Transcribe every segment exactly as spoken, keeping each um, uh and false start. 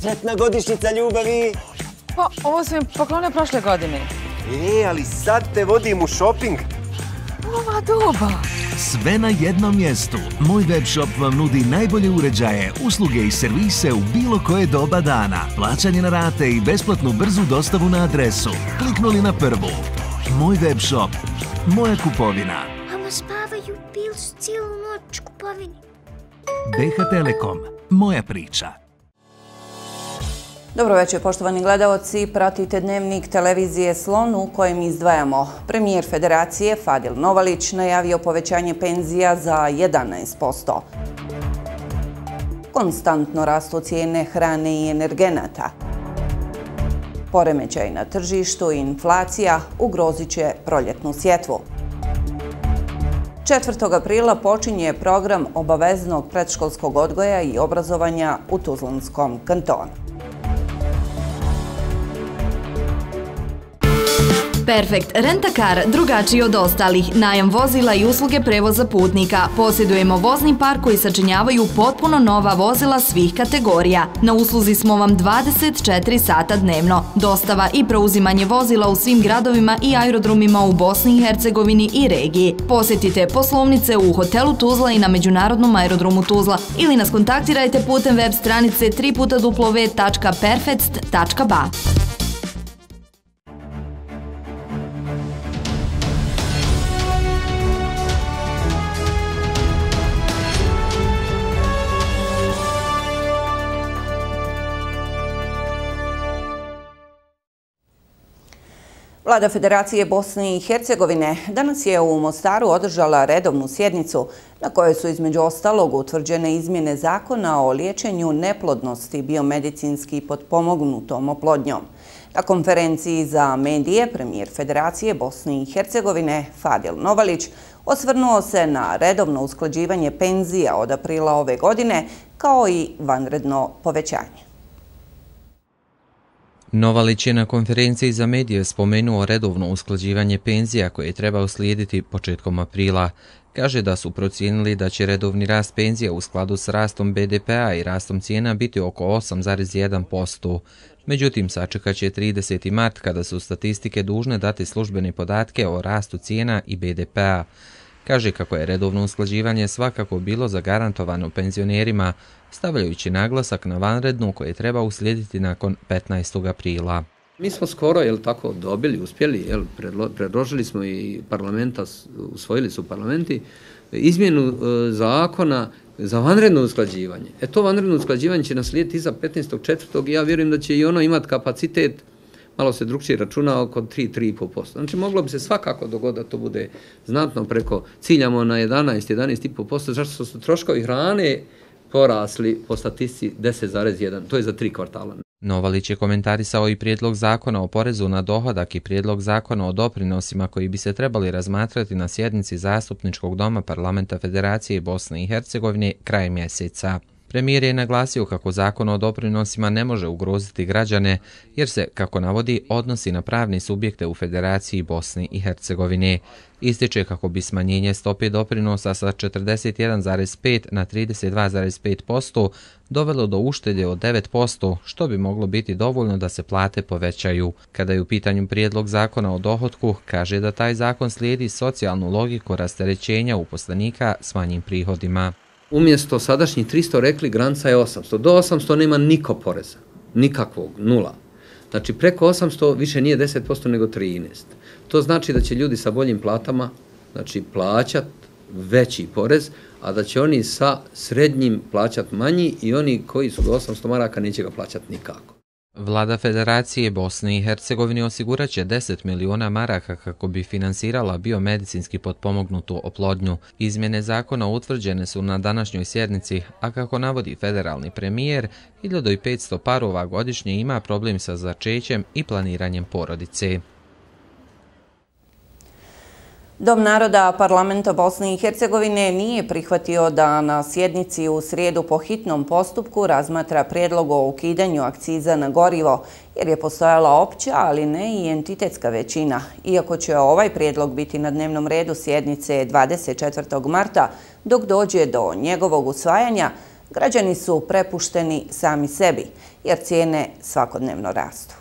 Sretna godišnjica ljubavi! Pa, ovo sam mi poklonio prošle godine. E, ali sad te vodim u šoping. Ova doba! Sve na jednom mjestu. Moj web shop vam nudi najbolje uređaje, usluge i servise u bilo koje doba dana. Plaćanje na rate i besplatnu brzu dostavu na adresu. Kliknuli na prvu. Moj web shop. Moja kupovina. Mama spavaju, bili su cijelu noć kupovini. B H Telekom. Moja priča. Dobro večer, poštovani gledalci. Pratite dnevnik televizije Slon u kojem izdvajamo. Premijer Federacije Fadil Novalić najavio povećanje penzija za jedanaest posto. Konstantno rastu cijene hrane i energenata. Poremećaj na tržištu i inflacija ugrozit će proljetnu sjetvu. četvrtog aprila počinje program obaveznog predškolskog odgoja i obrazovanja u Tuzlanskom kantonu. Perfekt Rent-A-Car, drugačiji od ostalih, najam vozila i usluge prevoza putnika. Posjedujemo vozni park koji sačinjavaju potpuno nova vozila svih kategorija. Na usluzi smo vam dvadeset četiri sata dnevno. Dostava i preuzimanje vozila u svim gradovima i aerodromima u Bosni i Hercegovini i regiji. Posjetite poslovnice u hotelu Tuzla i na Međunarodnom aerodromu Tuzla ili nas kontaktirajte putem web stranice w w w tačka perfect tačka b a. Vlada Federacije Bosne i Hercegovine danas je u Mostaru održala redovnu sjednicu na kojoj su između ostalog utvrđene izmjene zakona o liječenju neplodnosti biomedicinski potpomognutom oplodnjom. Na konferenciji za medije premijer Federacije Bosne i Hercegovine Fadil Novalić osvrnuo se na redovno usklađivanje penzija od aprila ove godine kao i vanredno povećanje. Novalić je na konferenciji za medije spomenuo redovno usklađivanje penzija koje treba uslijediti početkom aprila. Kaže da su procijenili da će redovni rast penzija u skladu s rastom B D P-a i rastom cijena biti oko osam zarez jedan posto. Međutim, sačekat će trideseti mart kada su statistike dužne dati službene podatke o rastu cijena i B D P-a. Kaže kako je redovno usklađivanje svakako bilo zagarantovano penzionerima, stavljajući naglasak na vanrednu koje treba uslijediti nakon petnaestog aprila. Mi smo skoro, jel tako, dobili, uspjeli, jel, predložili smo i parlamenta, usvojili su parlamenti, izmjenu e, zakona za vanredno usklađivanje. E to vanredno usklađivanje će naslijediti iza petnaestog četvrtog i ja vjerujem da će i ono imati kapacitet, malo se drugčije računa, oko tri do tri zarez pet posto. Znači moglo bi se svakako dogoditi da to bude znatno preko, ciljamo na jedanaest do jedanaest zarez pet posto, zašto su troškovi hrane porasli po statistici deset zarez jedan, to je za tri kvartala. Novalić je komentarisao i prijedlog zakona o porezu na dohodak i prijedlog zakona o doprinosima koji bi se trebali razmatrati na sjednici Zastupničkog doma Parlamenta Federacije Bosne i Hercegovine krajem mjeseca. Premijer je naglasio kako zakon o doprinosima ne može ugroziti građane jer se, kako navodi, odnosi na pravne subjekte u Federaciji Bosne i Hercegovine. Ističe kako bi smanjenje stope doprinosa sa četrdeset jedan zarez pet na trideset dva zarez pet posto dovelo do uštede od devet posto, što bi moglo biti dovoljno da se plate povećaju. Kada je u pitanju prijedlog zakona o dohotku, kaže da taj zakon slijedi socijalnu logiku rasterećenja uposlenika s manjim prihodima. Umjesto sadašnjih tristo rekli granica je osamsto. Do osamsto nema niko poreza. Nikakvog, nula. Znači preko osamsto više nije deset posto nego trinaest. To znači da će ljudi sa boljim platama znači, plaćati veći porez, a da će oni sa srednjim plaćati manji i oni koji su do osamsto maraka neće ga plaćati nikako. Vlada Federacije Bosne i Hercegovine osigurat će deset miliona maraka kako bi finansirala biomedicinski potpomognutu oplodnju. Izmjene zakona utvrđene su na današnjoj sjednici, a kako navodi federalni premijer, hiljadu petsto parova godišnje ima problem sa začećem i planiranjem porodice. Dom naroda Parlamenta Bosne i Hercegovine nije prihvatio da na sjednici u srijedu po hitnom postupku razmatra prijedlog o ukidanju akciza na gorivo, jer je postojala opća, ali ne i entitetska većina. Iako će ovaj prijedlog biti na dnevnom redu sjednice dvadeset četvrtog marta, dok dođe do njegovog usvajanja, građani su prepušteni sami sebi. jer cijene svakodnevno rastu.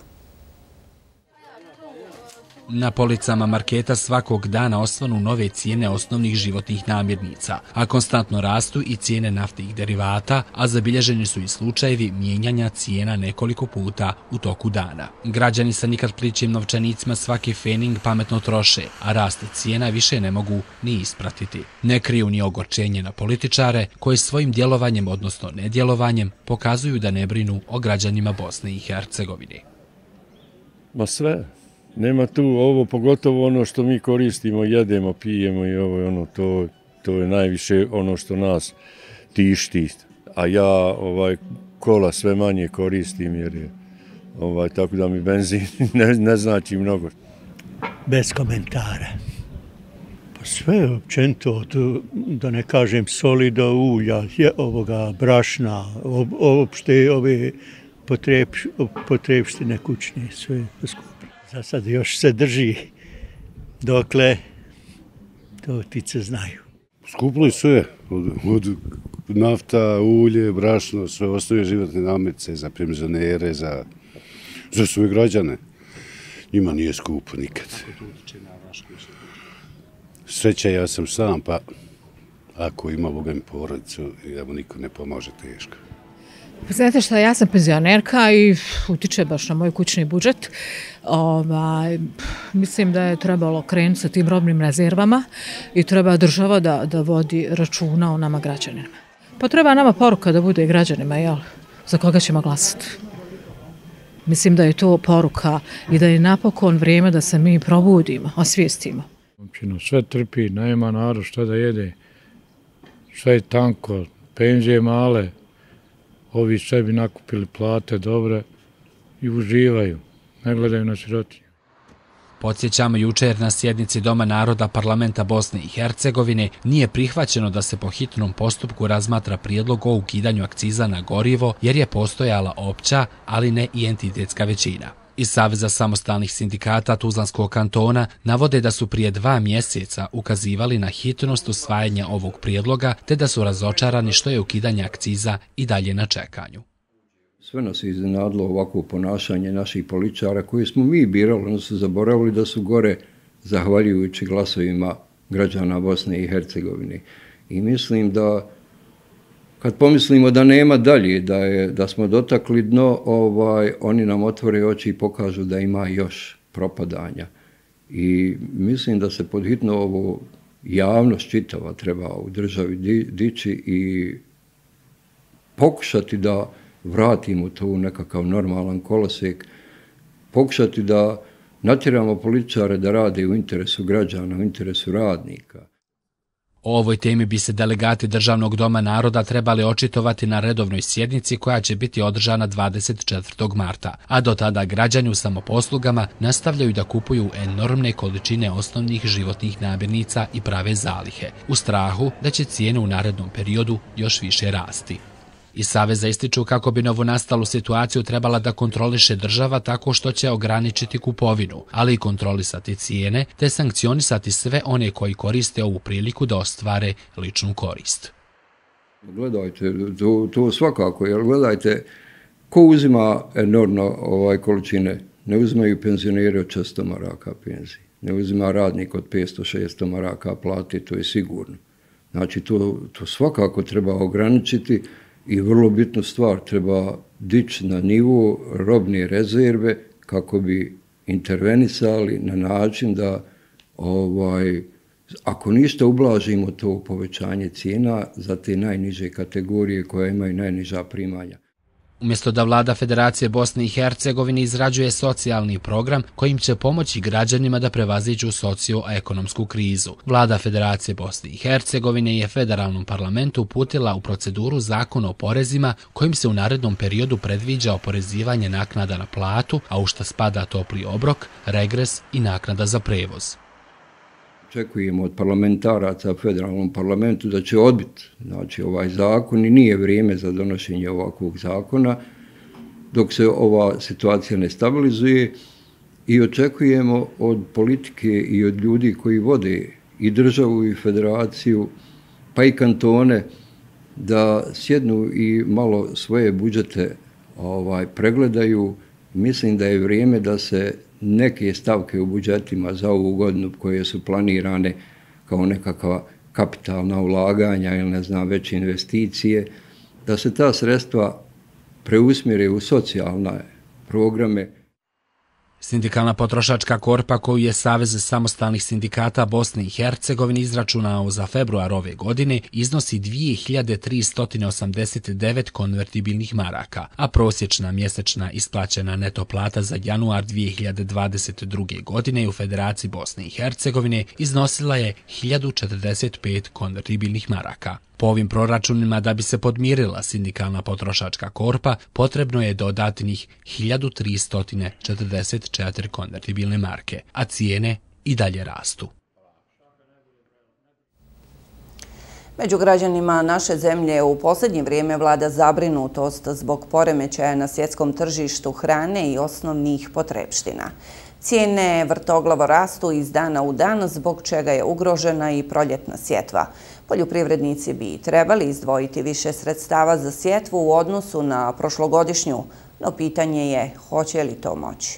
Na policama marketa svakog dana osvanu nove cijene osnovnih životnih namirnica, a konstantno rastu i cijene naftnih derivata, a zabilježeni su i slučajevi mijenjanja cijena nekoliko puta u toku dana. Građani sa nikad plićim novčanicima svaki fening pametno troše, a rast cijena više ne mogu ni ispratiti. Ne kriju ni ogorčenje na političare, koji svojim djelovanjem, odnosno nedjelovanjem, pokazuju da ne brinu o građanima Bosne i Hercegovine. Ma sve. Nema tu ovo, pogotovo ono što mi koristimo, jedemo, pijemo i ovo, ono, to, to je najviše ono što nas tišti. A ja ovaj, kola sve manje koristim jer je, ovaj, tako da mi benzin ne, ne znači mnogo. Bez komentara. Pa sve općenito, da ne kažem soli do ulja, ovoga brašna, uopšte ove potrebštine kućne, sve skupo. Za sad još se drži, dokle to ptice znaju. Skuplo je sve, od, od nafta, ulje, brašno, sve ostaju životne namirnice za penzionere, za, za svoje građane. Njima nije skupo nikad. Sreća, ja sam sam, pa ako ima Boga mi porodicu, da mu niko ne pomože, teško. Znate šta, ja sam penzionerka i utiče baš na moj kućni budžet. Ovaj, mislim da je trebalo krenuti sa tim robnim rezervama i treba država da, da vodi računa o nama građanima. Pa treba nama poruka da bude građanima, jel? Za koga ćemo glasati. Mislim da je to poruka i da je napokon vrijeme da se mi probudimo, osvijestimo. Sve trpi, nema narod šta da jede, sve je tanko, penzije male, ovi sebi nakupili plate dobre i uživaju, ne gledaju na sirotinju. Podsjećamo, jučer na sjednici Doma naroda Parlamenta Bosne i Hercegovine nije prihvaćeno da se po hitnom postupku razmatra prijedlog o ukidanju akciza na gorivo jer je postojala opća, ali ne i entitetska većina. Iz Saveza samostalnih sindikata Tuzlanskog kantona navode da su prije dva mjeseca ukazivali na hitnost usvajanja ovog prijedloga te da su razočarani što je ukidanje akciza i dalje na čekanju. Sve nas je iznenadilo ovako ponašanje naših političara koje smo mi birali, ono su zaboravili da su gore zahvaljujući glasovima građana Bosne i Hercegovine. I mislim da kad pomislimo da nema dalje, da, je, da smo dotakli dno, ovaj, oni nam otvore oči i pokažu da ima još propadanja. I mislim da se pod hitno ovo javnost čitava treba u državi di, dići i pokušati da vratimo to u nekakav normalan kolosijek, pokušati da natjeramo političare da rade u interesu građana, u interesu radnika. O ovoj temi bi se delegati Državnog doma naroda trebali očitovati na redovnoj sjednici koja će biti održana dvadeset četvrtog marta, a do tada građani u samoposlugama nastavljaju da kupuju enormne količine osnovnih životnih namirnica i prave zalihe, u strahu da će cijene u narednom periodu još više rasti. Iz Saveza ističu kako bi novonastalu situaciju trebala da kontroliše država tako što će ograničiti kupovinu, ali i kontrolisati cijene te sankcionisati sve one koji koriste ovu priliku da ostvare ličnu korist. Gledajte, to, to svakako, jer gledajte, ko uzima enormno ovaj količine? Ne uzimaju penzioneri od često maraka penzije, ne uzima radnik od petsto šesto maraka plati, to je sigurno. Znači, to, to svakako treba ograničiti. I vrlo bitnu stvar, treba dići na nivo robne rezerve kako bi intervenisali na način da, ovaj, ako ništa, ublažimo to povećanje cijena za te najniže kategorije koje imaju najniža primanja. Umjesto da vlada Federacije Bosne i Hercegovine izrađuje socijalni program kojim će pomoći građanima da prevaziđu socioekonomsku krizu, vlada Federacije Bosne i Hercegovine je federalnom parlamentu uputila u proceduru zakon o porezima kojim se u narednom periodu predviđa oporezivanje naknada na platu, a u šta spada topli obrok, regres i naknada za prevoz. Očekujemo od parlamentaraca u federalnom parlamentu da će odbiti, znači, ovaj zakon i nije vrijeme za donošenje ovakvog zakona dok se ova situacija ne stabilizuje i očekujemo od politike i od ljudi koji vode i državu i federaciju pa i kantone da sjednu i malo svoje budžete ovaj, pregledaju. Mislim da je vrijeme da se neke stavke u budžetima za ovu godinu koje su planirane kao nekakva kapitalna ulaganja ili ne znam veće investicije, da se ta sredstva preusmjere u socijalne programe. Sindikalna potrošačka korpa koju je Savez samostalnih sindikata Bosne i Hercegovine izračunao za februar ove godine iznosi dvije hiljade tristo osamdeset devet konvertibilnih maraka, a prosječna mjesečna isplaćena neto plata za januar dvije hiljade dvadeset druge. godine u Federaciji Bosne i Hercegovine iznosila je hiljadu četrdeset pet konvertibilnih maraka. Po ovim proračunima, da bi se podmirila sindikalna potrošačka korpa, potrebno je dodatnih hiljadu tristo četrdeset četiri konvertibilne marke, a cijene i dalje rastu. Među građanima naše zemlje u posljednje vrijeme vlada zabrinutost zbog poremećaja na svjetskom tržištu hrane i osnovnih potrepština. Cijene vrtoglavo rastu iz dana u dan, zbog čega je ugrožena i proljetna sjetva. Poljoprivrednici bi trebali izdvojiti više sredstava za sjetvu u odnosu na prošlogodišnju, no pitanje je hoće li to moći.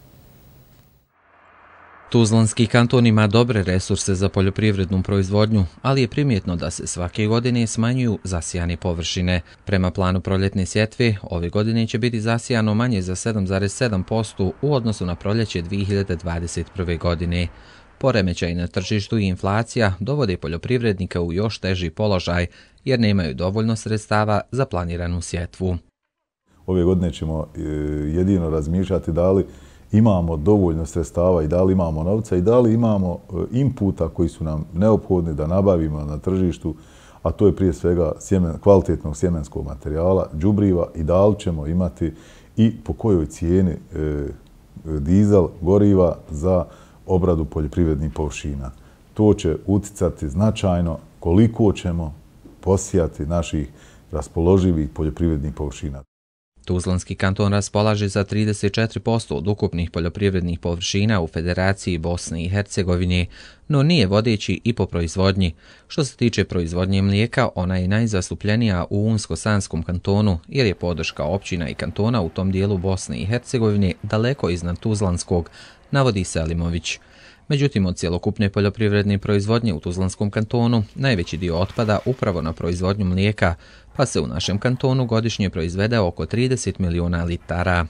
Tuzlanski kanton ima dobre resurse za poljoprivrednu proizvodnju, ali je primjetno da se svake godine smanjuju zasijane površine. Prema planu proljetne sjetve, ove godine će biti zasijano manje za sedam zarez sedam posto u odnosu na proljeće dvije hiljade dvadeset prve. godine. Poremećaj na tržištu i inflacija dovode poljoprivrednike u još teži položaj, jer nemaju dovoljno sredstava za planiranu sjetvu. Ove godine ćemo jedino razmišljati da li imamo dovoljno sredstava i da li imamo novca i da li imamo inputa koji su nam neophodni da nabavimo na tržištu, a to je prije svega sjemen, kvalitetnog sjemenskog materijala, đubriva, i da li ćemo imati i po kojoj cijeni e, dizel, goriva za obradu poljoprivrednih površina. To će uticati značajno koliko ćemo posijati naših raspoloživih poljoprivrednih površina. Tuzlanski kanton raspolaže za trideset četiri posto od ukupnih poljoprivrednih površina u Federaciji Bosne i Hercegovine, no nije vodeći i po proizvodnji. Što se tiče proizvodnje mlijeka, ona je najzastupljenija u Unsko-Sanskom kantonu, jer je podrška općina i kantona u tom dijelu Bosne i Hercegovine daleko iznad Tuzlanskog, navodi Selimović. Međutim, od cjelokupne poljoprivredne proizvodnje u Tuzlanskom kantonu najveći dio otpada upravo na proizvodnju mlijeka, pa se u našem kantonu godišnje proizvede oko trideset miliona litara.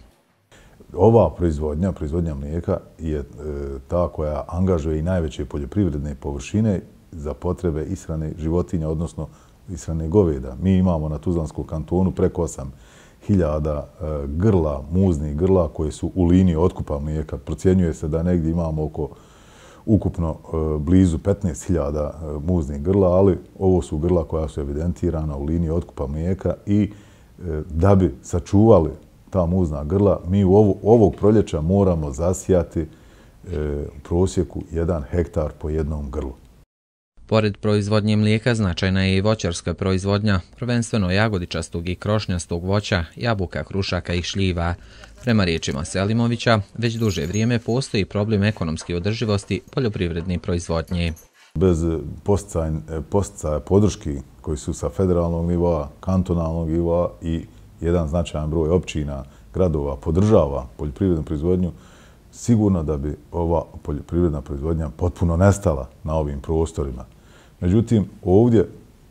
Ova proizvodnja, proizvodnja mlijeka je e, ta koja angažuje i najveće poljoprivredne površine za potrebe ishrane životinja, odnosno ishrane goveda. Mi imamo na Tuzlanskom kantonu preko osam hiljada e, grla, muznih grla koje su u liniji otkupa mlijeka. Procjenjuje se da negdje imamo oko ukupno e, blizu petnaest hiljada e, muznih grla, ali ovo su grla koja su evidentirana u liniji otkupa mlijeka i e, da bi sačuvali ta muzna grla, mi u ovu, ovog proljeća moramo zasijati e, u prosjeku jedan hektar po jednom grlu. Pored proizvodnje mlijeka značajna je i voćarska proizvodnja, prvenstveno jagodičastog i krošnjastog voća, jabuka, krušaka i šljiva. Prema riječima Selimovića, već duže vrijeme postoji problem ekonomske održivosti poljoprivredne proizvodnje. Bez posticaja podrški koji su sa federalnog nivoa, kantonalnog nivoa i jedan značajan broj općina, gradova podržava poljoprivrednu proizvodnju, sigurno da bi ova poljoprivredna proizvodnja potpuno nestala na ovim prostorima. Međutim, ovdje,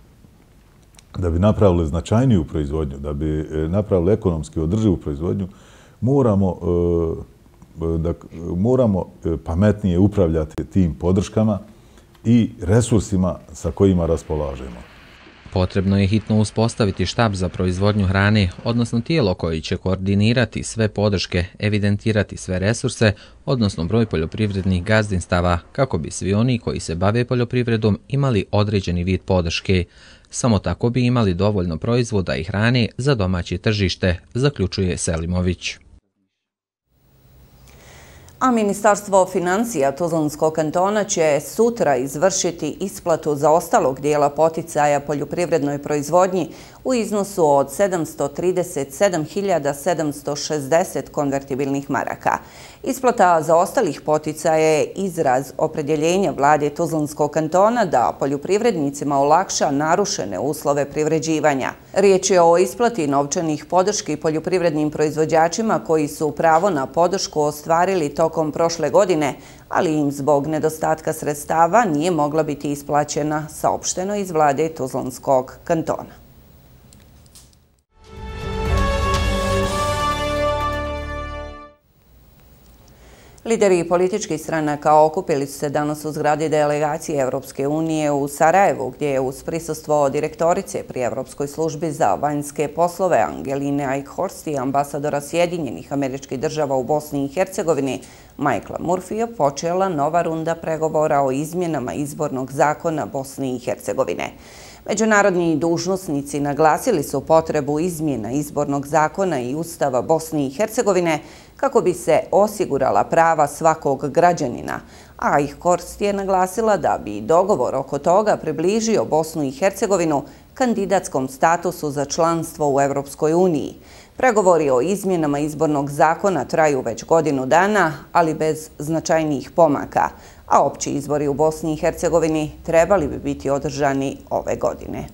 da bi napravili značajniju proizvodnju, da bi napravili ekonomski održivu proizvodnju, moramo, da, moramo pametnije upravljati tim podrškama i resursima sa kojima raspolažemo. Potrebno je hitno uspostaviti štab za proizvodnju hrane, odnosno tijelo koji će koordinirati sve podrške, evidentirati sve resurse, odnosno broj poljoprivrednih gazdinstava, kako bi svi oni koji se bave poljoprivredom imali određeni vid podrške. Samo tako bi imali dovoljno proizvoda i hrane za domaće tržište, zaključuje Selimović. A Ministarstvo financija Tuzlanskog kantona će sutra izvršiti isplatu zaostalog dijela poticaja poljoprivrednoj proizvodnji u iznosu od sedamsto trideset sedam hiljada sedamsto šezdeset konvertibilnih maraka. Isplata zaostalih poticaja je izraz opredjeljenja vlade Tuzlanskog kantona da poljoprivrednicima olakša narušene uslove privređivanja. Riječ je o isplati novčanih podrški poljoprivrednim proizvođačima koji su pravo na podršku ostvarili tokom prošle godine, ali im zbog nedostatka sredstava nije mogla biti isplaćena, saopšteno iz vlade Tuzlanskog kantona. Lideri političkih stranaka okupili su se danas u zgradi delegacije Evropske unije u Sarajevu, gdje je uz prisustvo direktorice pri Evropskoj službi za vanjske poslove Angeline Eichhorst i ambasadora Sjedinjenih Američkih Država u Bosni i Hercegovini Michaela Murphyja počela nova runda pregovora o izmjenama izbornog zakona Bosne i Hercegovine. Međunarodni dužnosnici naglasili su potrebu izmjena izbornog zakona i Ustava Bosne i Hercegovine kako bi se osigurala prava svakog građanina, a Eichhorst je naglasila da bi dogovor oko toga približio Bosnu i Hercegovinu kandidatskom statusu za članstvo u Evropskoj uniji. Pregovori o izmjenama izbornog zakona traju već godinu dana, ali bez značajnijih pomaka, a opći izbori u Bosni i Hercegovini trebali bi biti održani ove godine.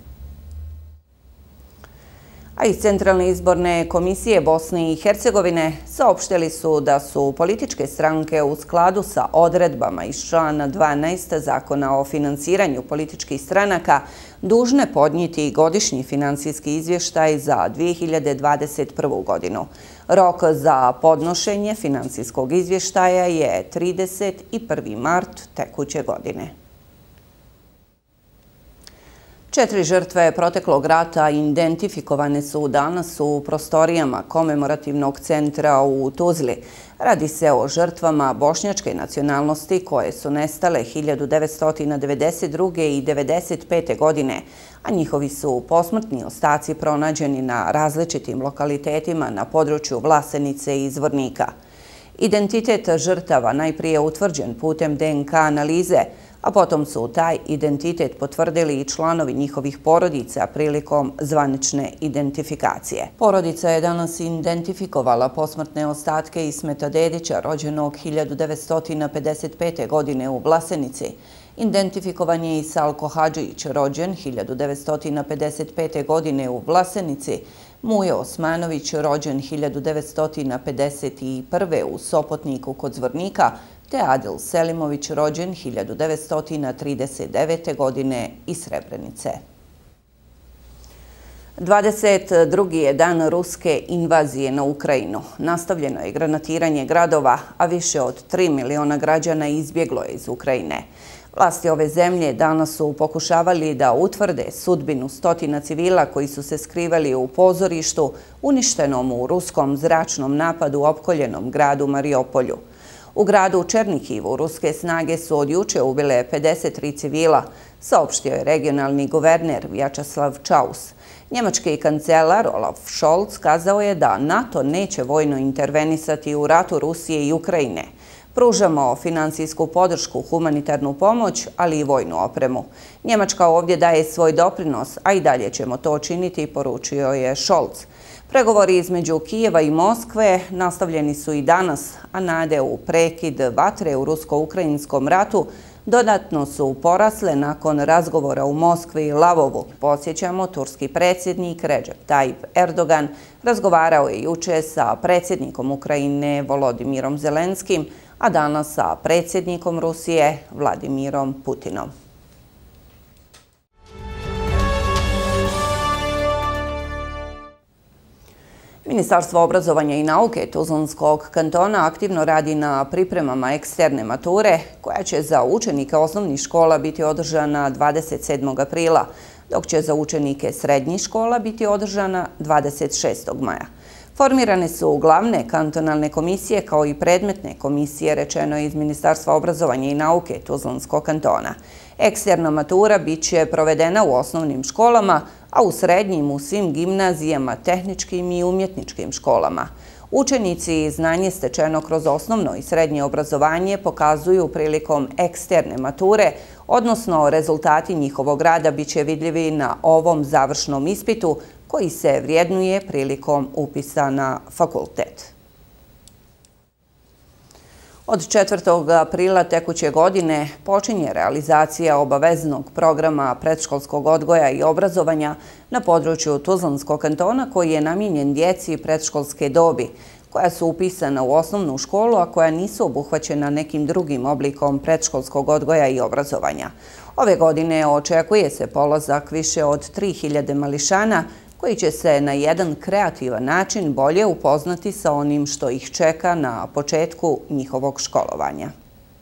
A iz Centralne izborne komisije Bosne i Hercegovine saopštili su da su političke stranke u skladu sa odredbama iz člana dvanaest Zakona o finansiranju političkih stranaka dužne podnijeti godišnji finansijski izvještaj za dvije hiljade dvadeset prvu. godinu. Rok za podnošenje finansijskog izvještaja je trideset prvi mart tekuće godine. Četiri žrtve proteklog rata identifikovane su danas u prostorijama komemorativnog centra u Tuzli. Radi se o žrtvama bošnjačke nacionalnosti koje su nestale hiljadu devetsto devedeset druge. i devedeset pete. godine, a njihovi su posmrtni ostaci pronađeni na različitim lokalitetima na području Vlasenice i Zvornika. Identitet žrtava najprije utvrđen putem de en ka analize, a potom su taj identitet potvrdili i članovi njihovih porodica prilikom zvanične identifikacije. Porodica je danas identifikovala posmrtne ostatke Ismeta Dedića, rođenog hiljadu devetsto pedeset pete. godine u Vlasenici. Identifikovan je i Salko Hadžić, rođen hiljadu devetsto pedeset pete. godine u Vlasenici, Mujo Osmanović, rođen hiljadu devetsto pedeset prve. u Sopotniku kod Zvornika, te Adil Selimović, rođen hiljadu devetsto trideset devete. godine iz Srebrenice. dvadeset drugi je dan ruske invazije na Ukrajinu. Nastavljeno je granatiranje gradova, a više od tri miliona građana izbjeglo je iz Ukrajine. Vlasti ove zemlje danas su pokušavali da utvrde sudbinu stotina civila koji su se skrivali u pozorištu uništenom u ruskom zračnom napadu u opkoljenom gradu Mariupolju. U gradu Černihivu ruske snage su od juče ubile pedeset tri civila, saopštio je regionalni guverner Vjačeslav Čaus. Njemački kancelar Olaf Scholz kazao je da NATO neće vojno intervenisati u ratu Rusije i Ukrajine. Pružamo finansijsku podršku, humanitarnu pomoć, ali i vojnu opremu. Njemačka ovdje daje svoj doprinos, a i dalje ćemo to činiti, poručio je Scholz. Pregovori između Kijeva i Moskve nastavljeni su i danas, a nade u prekid vatre u rusko-ukrajinskom ratu dodatno su porasle nakon razgovora u Moskvi i Lavovu. Podsjećamo, turski predsjednik Recep Tayyip Erdogan razgovarao je juče sa predsjednikom Ukrajine Volodimirom Zelenskim, a danas sa predsjednikom Rusije Vladimirom Putinom. Ministarstvo obrazovanja i nauke Tuzlanskog kantona aktivno radi na pripremama eksterne mature, koja će za učenike osnovnih škola biti održana dvadeset sedmog aprila, dok će za učenike srednjih škola biti održana dvadeset šestog maja. Formirane su glavne kantonalne komisije kao i predmetne komisije, rečeno je iz Ministarstva obrazovanja i nauke Tuzlanskog kantona. Eksterna matura bit će provedena u osnovnim školama, a u srednjim u svim gimnazijama, tehničkim i umjetničkim školama. Učenici znanje stečeno kroz osnovno i srednje obrazovanje pokazuju prilikom eksterne mature, odnosno rezultati njihovog rada bit će vidljivi na ovom završnom ispitu koji se vrijednuje prilikom upisa na fakultet. Od četvrtog aprila tekuće godine počinje realizacija obaveznog programa predškolskog odgoja i obrazovanja na području Tuzlanskog kantona koji je namijenjen djeci predškolske dobi, koja su upisana u osnovnu školu, a koja nisu obuhvaćena nekim drugim oblikom predškolskog odgoja i obrazovanja. Ove godine očekuje se polazak više od tri hiljade mališana koji će se na jedan kreativan način bolje upoznati sa onim što ih čeka na početku njihovog školovanja.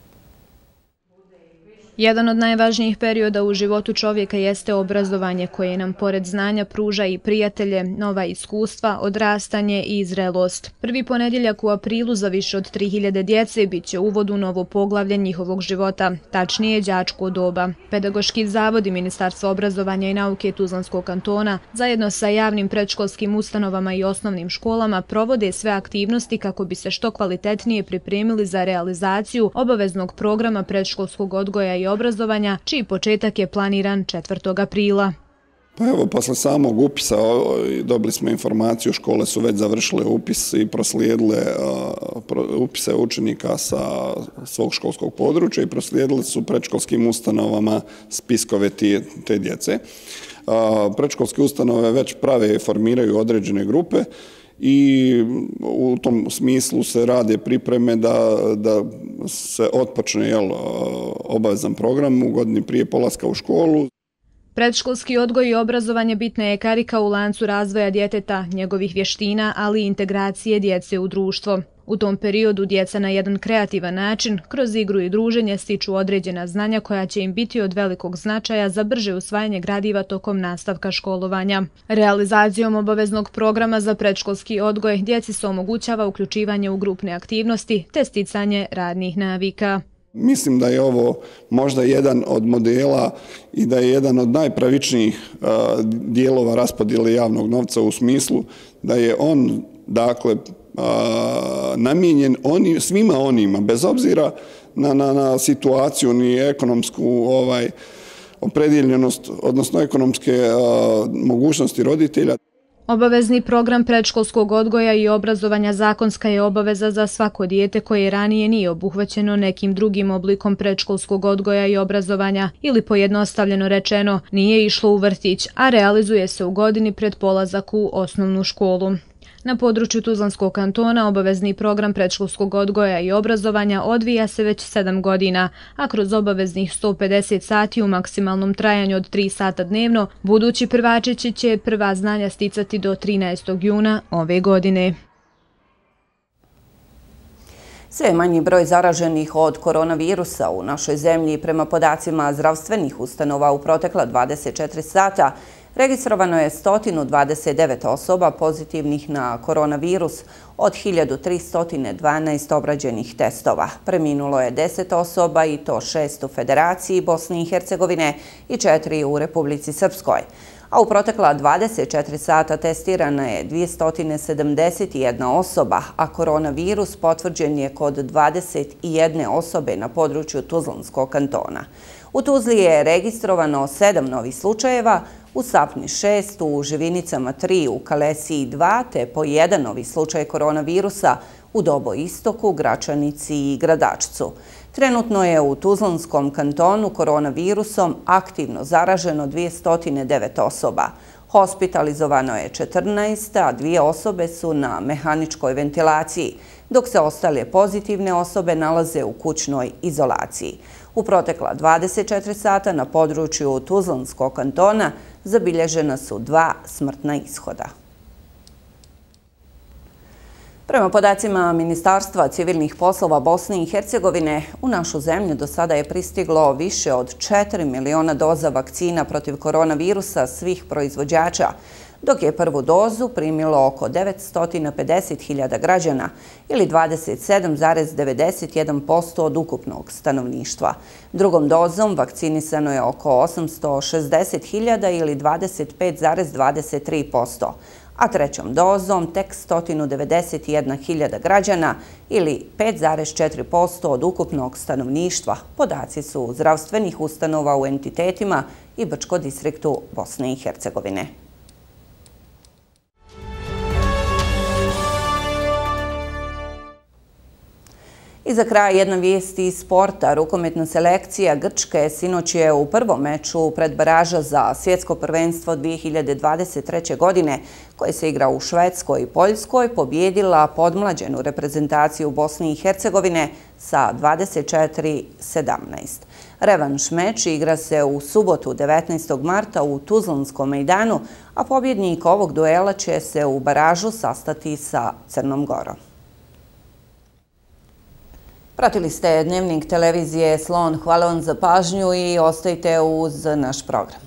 Jedan od najvažnijih perioda u životu čovjeka jeste obrazovanje koje nam pored znanja pruža i prijatelje, nova iskustva, odrastanje i zrelost. Prvi ponedjeljak u aprilu za više od tri hiljade djece bit će uvod u novo poglavlje njihovog života, tačnije đačko doba. Pedagoški zavod i Ministarstvo obrazovanja i nauke Tuzlanskog kantona zajedno sa javnim predškolskim ustanovama i osnovnim školama provode sve aktivnosti kako bi se što kvalitetnije pripremili za realizaciju obaveznog programa predškolskog odgoja i obrazovanja, čiji početak je planiran četvrtog aprila. Pa evo, posle samog upisa dobili smo informaciju, škole su već završile upis i proslijedile upise učenika sa svog školskog područja i proslijedile su predškolskim ustanovama spiskove te djece. Predškolske ustanove već prave i formiraju određene grupe i u tom smislu se rade pripreme da, da se otpočne jel, obavezan program u godini prije polaska u školu. Predškolski odgoj i obrazovanje bitna je karika u lancu razvoja djeteta, njegovih vještina, ali i integracije djece u društvo. U tom periodu djeca na jedan kreativan način, kroz igru i druženje, stiču određena znanja koja će im biti od velikog značaja za brže usvajanje gradiva tokom nastavka školovanja. Realizacijom obaveznog programa za predškolski odgoj djeci se omogućava uključivanje u grupne aktivnosti te sticanje radnih navika. Mislim da je ovo možda jedan od modela i da je jedan od najpravičnijih dijelova raspodjele javnog novca u smislu da je on, dakle, namijenjen oni, svima onima, bez obzira na, na, na situaciju ni ekonomsku ovaj, opredjeljenost, odnosno ekonomske a, mogućnosti roditelja. Obavezni program predškolskog odgoja i obrazovanja zakonska je obaveza za svako dijete koje ranije nije obuhvaćeno nekim drugim oblikom predškolskog odgoja i obrazovanja ili pojednostavljeno rečeno nije išlo u vrtić, a realizuje se u godini pred polazak u osnovnu školu. Na području Tuzlanskog kantona obavezni program predškolskog odgoja i obrazovanja odvija se već sedam godina, a kroz obaveznih sto pedeset sati u maksimalnom trajanju od tri sata dnevno, budući prvačići će prva znanja sticati do trinaestog juna ove godine. Sve manji broj zaraženih od koronavirusa u našoj zemlji prema podacima zdravstvenih ustanova u protekla dvadeset četiri sata registrovano je sto dvadeset devet osoba pozitivnih na koronavirus od hiljadu tristo dvanaest obrađenih testova. Preminulo je deset osoba i to šest u Federaciji Bosne i Hercegovine i četiri u Republici Srpskoj. A u protekla dvadeset četiri sata testirana je dvjesto sedamdeset jedna osoba, a koronavirus potvrđen je kod dvadeset jedne osobe na području Tuzlanskog kantona. U Tuzli je registrovano sedam novih slučajeva, u Sapni šest, u Živinicama tri, u Kalesiji dva, te po jedan novi slučaj koronavirusa u Dobo Istoku, Gračanici i Gradačcu. Trenutno je u Tuzlanskom kantonu koronavirusom aktivno zaraženo dvjesto devet osoba. Hospitalizovano je četrnaest, a dvije osobe su na mehaničkoj ventilaciji, dok se ostale pozitivne osobe nalaze u kućnoj izolaciji. U protekla dvadeset četiri sata na području Tuzlanskog kantona zabilježena su dva smrtna ishoda. Prema podacima Ministarstva civilnih poslova Bosne i Hercegovine, u našu zemlju do sada je pristiglo više od četiri miliona doza vakcina protiv koronavirusa svih proizvođača, dok je prvu dozu primilo oko devetsto pedeset hiljada građana ili dvadeset sedam zarez devedeset jedan posto od ukupnog stanovništva. Drugom dozom vakcinisano je oko osamsto šezdeset hiljada ili dvadeset pet zarez dvadeset tri posto, a trećom dozom tek sto devedeset jedna hiljada građana ili pet zarez četiri posto od ukupnog stanovništva. Podaci su zdravstvenih ustanova u entitetima i Brčko distriktu Bosne i Hercegovine. I za kraj jedna vijest iz sporta. Rukometna selekcija Grčke sinoć je u prvom meču predbaraža za svjetsko prvenstvo dvije hiljade dvadeset treće. godine, koje se igra u Švedskoj i Poljskoj, pobjedila podmlađenu reprezentaciju Bosne i Hercegovine sa dvadeset četiri sedamnaest. Revanš meč igra se u subotu devetnaestog marta u Tuzlanskom mejdanu, a pobjednik ovog duela će se u baražu sastati sa Crnom Gorom. Pratili ste Dnevnik televizije Slon. Hvala vam za pažnju i ostajte uz naš program.